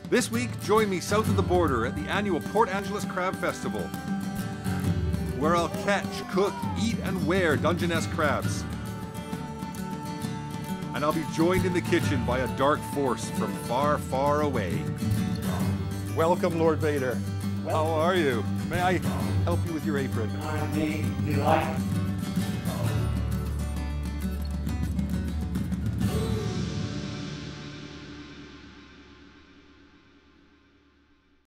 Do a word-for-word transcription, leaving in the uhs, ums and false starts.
This week, join me south of the border at the annual Port Angeles Crab Festival, where I'll catch, cook, eat, and wear Dungeness crabs. And I'll be joined in the kitchen by a dark force from far, far away. Welcome, Lord Vader. How are you? May I help you with your apron? I may delight